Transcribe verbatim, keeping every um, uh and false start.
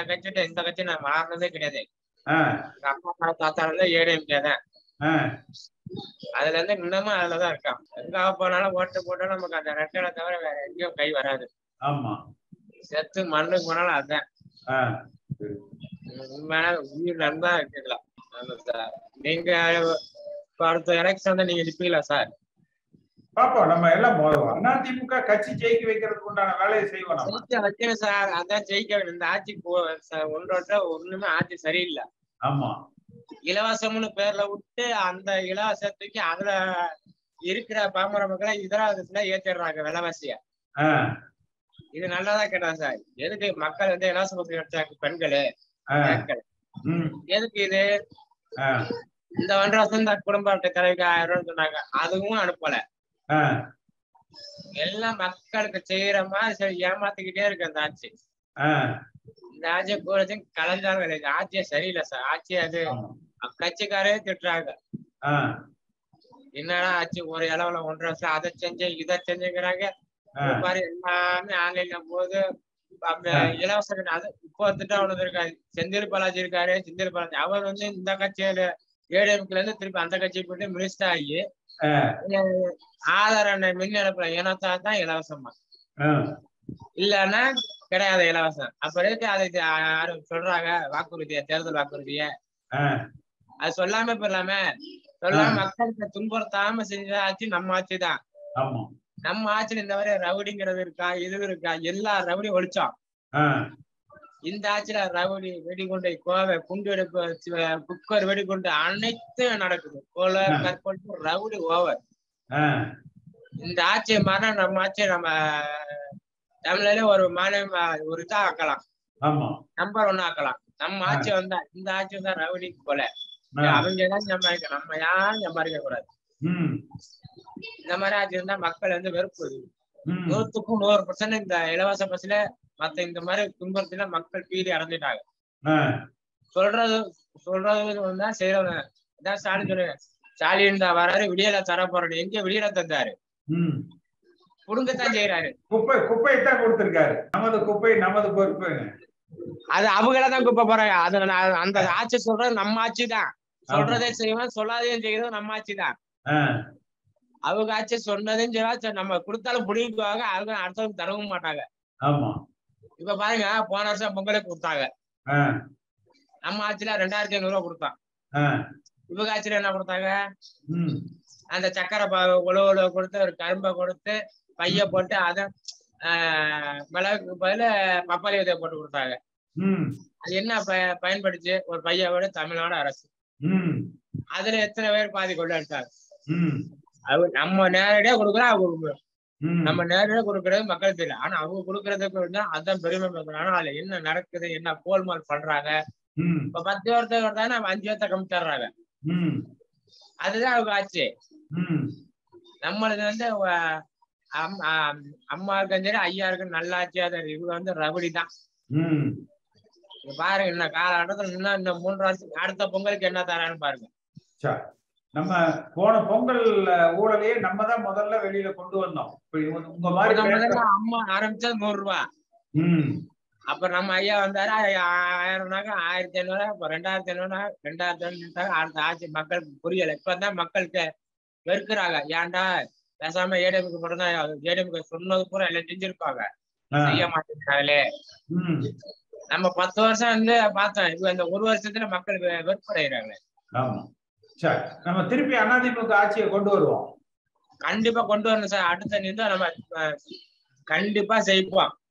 கட்சிட்டு இந்த கட்சி நான் மாறினதே கிடையாது. அப்பா தாத்தா ஏடிஎம்கே தான். அதுல இருந்து இன்னமும் அதுலதான் இருக்கான். எங்க போனாலும் ஓட்டு போட்டாலும் நமக்கு அந்த ரெட்டலை தவிர வேற எங்கேயும் கை வராது. ஆமா, செத்து மண்ணுக்கு போனாலும் அதுதான் உண்மையான உயிர் நண்பா இருக்கலாம். நீங்க அடுத்த எலெக்ஷன் தான் நீங்க நிப்பீங்களா சார்? பாப்போம். நம்ம எல்லாம் அதிமுக கட்சி ஜெயிக்க வைக்கிறதுக்கு உண்டான வேலையை செய்வோம். ஜெயிக்க வைக்கணும் சார். அதான் ஜெயிக்க இந்த ஆட்சி ஒன்றோட ஒண்ணுமே ஆட்சி சரியில்லை. ஆமா, இலவசம்னு பேர்ல விட்டு அந்த இலவசத்துக்கு அதுல இருக்கிற பாமர மக்களை இதர ஏற்றிடுறாங்க விலைவாசிய. இது நல்லதா கேட்டா சார்? எதுக்கு மக்கள் வந்து இலவச பஸ் எடுத்தாங்க பெண்களு எதுக்கு இது? இந்த ஒன்றரை வருஷம் தான் குடும்ப அட்டை தலைவிக்கு ஆயிரம் ரூபாய் சொன்னாங்க, அதுவும் அனுப்பல. எல்லாம் மக்களுக்கு செய்யற மாதிரி சரி ஏமாத்திக்கிட்டே இருக்கு அந்த ஆட்சி. இந்த ஆட்சியை போறதும் கலைஞ்சாலும் கிடையாது. ஆட்சியே சரியில்லை சார். ஆட்சி அது கட்சிக்காரே திட்டுறாங்க. என்னடா ஆட்சி ஒரு இளவுல ஒன்றரை வருஷம் அதை செஞ்சு இதை செஞ்சுக்கிறாங்க. மாதிரி எல்லாமே ஆன்லைன்ல போது இலவச அது இப்போ திட்டம் ஒண்ணு இருக்காது. செந்தில் பாலாஜி இருக்காரு. செந்தில் பாலாஜி அவர் வந்து இந்த கட்சியில ஏடிஎம்கேல இருந்து திருப்பி அந்த கட்சியை போயிட்டு மினிஸ்டர் ஆகி ஆதார் அண்ணன் மின் இழப்புல இனத்தா தான் இலவசமா, இல்லன்னா கிடையாது இலவசம். அப்புறம் அதை சொல்றாங்க வாக்குறுதிய, தேர்தல் வாக்குறுதிய அது சொல்லாம போயிடலாமே. சொல்லாம மக்களுக்கு துன்புறுத்தாம செஞ்ச ஆட்சி நம்ம ஆட்சி தான். நம்ம ஆட்சியில் இந்த வரை ரவுடிங்கிறது இருக்கா, இது இருக்கா? எல்லா ரவுடியும் ஒழிச்சோம். இந்த ஆட்சியில ரவுடி, வெடிகுண்டை, கோவை, குண்டு வெடிப்பு, குக்கர் வெடிகுண்டு அனைத்தும் நடக்குது. கொலை, கற்பழிப்பு, ரவுடி ஓவர். இந்த ஆட்சியை மாறினா நம்ம ஆட்சியை நம்ம தமிழ்ல ஒரு மாநில ஒரு இதா ஆக்கலாம், நம்பர் ஒன்னு ஆக்கலாம். நம்ம ஆட்சி வந்தா இந்த ஆட்சி வந்தா ரவுடி கொலை அவங்க எல்லாம் சம்பாதிக்க, நம்ம யாரும் சம்பாதிக்க கூடாது. இந்த மாதிரி ஆட்சி இருந்தா மக்கள் வந்து வெறுப்பு. நூத்துக்கும் நூறு பர்சன்ட் இந்த இலவச பஸ்ல மத்த இந்த மாதிரி துன்பத்துல மக்கள் பீதி அடைஞ்சிட்டாங்க. சொல்றது சொல்றது தான் செய்யறவங்க இதான் ஸ்டாலின் சொல்லுவேன். ஸ்டாலின் தான் வராரு, விடியல தர போறாரு. எங்க விடியல தந்தாரு? குடும்பத்தான் செய்யறாரு. குப்பை குப்பை தான் கொடுத்திருக்காரு. நமது குப்பை நமது பொறுப்பு. அது அவங்களதான் குப்பை போறாங்க. அது அந்த ஆட்சி சொல்றது நம்ம ஆட்சி தான். சொல்றதே செய்வோம், சொல்லாதையும் செய்யறது நம்ம ஆட்சி தான். அவங்க ஆட்சி சொன்னதையும் செய்வா, நம்ம கொடுத்தாலும் புடிங்குவாங்க. அவங்க அடுத்தவங்க தரவும் மாட்டாங்க. இப்ப பாருங்க, போன வருஷம் பொங்கலுக்கு கொடுத்தாங்க. நம்ம ஆட்சியில ரெண்டாயிரத்தி ஐநூறு ரூபாய் கொடுத்தான். இவங்க ஆட்சியில என்ன கொடுத்தாங்க? அந்த சக்கரை உழவு கொடுத்து ஒரு கரும்பை கொடுத்து பைய போட்டு அதை ஆஹ் மிளகுக்கு பதில பப்பாளி விதையை போட்டு கொடுத்தாங்க. அது என்ன ப பயன்படுச்சு? ஒரு பையோட தமிழ்நாடு அரசு அதுல எத்தனை பேர் பாதி கொண்டாடிட்டாங்க. அவங்க நம்ம நேரடியா கொடுக்குறோம், அவங்க நம்ம நேரடியா கொடுக்கறது மக்களுக்கு தெரியல. ஆனா அவங்க கொடுக்கறதுக்கு அதான் பெருமை பேசுறாங்க. ஆனா அதுல என்ன நடக்குது, என்ன கோல்மால் பண்றாங்க. இப்ப பத்து வருஷத்துக்கு வருதா நம்ம அஞ்சு வருஷத்தை கம்மி தர்றாங்க. அதுதான் அவங்க ஆட்சி. நம்மளது வந்து அம்மா இருக்கும் சரி, ஐயா இருக்கு நல்ல ஆட்சியா தான். இவங்க வந்து ரவுடி தான். பாருங்க, இன்னும் காலகட்டத்தில் இன்னும் இந்த மூன்று வருஷம் அடுத்த பொங்கலுக்கு என்ன தரான்னு பாருங்க. நம்ம போன பொங்கல் ஊழலையே நம்ம தான் முதல்ல வெளியில கொண்டு வந்தோம். உங்க மாதிரி அம்மா ஆரம்பிச்சது நூறு ரூபாய். அப்ப நம்ம ஐயா வந்தாரு, ஆயிரம்னாக்க ஆயிரத்தி ஐநூறு, இப்ப ரெண்டாயிரத்தி ஐநூறு, ரெண்டாயிரத்தி ஐநூறு. அடுத்த ஆட்சி மக்களுக்கு புரியல. இப்பதான் மக்களுக்கு வெறுக்கிறாங்க. ஏன்டா பேசாம ஏடிஎம்க்கு போட்டுதான், ஏடிஎம்க்கு சொன்னது பூரா எல்லாம் செஞ்சிருப்பாங்க, செய்ய மாட்டேங்கிறாங்களே. நம்ம பத்து வருஷம் வந்து பார்த்தோம். இப்ப இந்த ஒரு வருஷத்துல மக்கள் வெறுப்படைகிறாங்களே. சரி, நம்ம திருப்பி அதிமுக ஆட்சியை கொண்டு வருவோம். கண்டிப்பா கொண்டு வரணும் சார். அடுத்த நின்று நம்ம கண்டிப்பா செய்வோம்.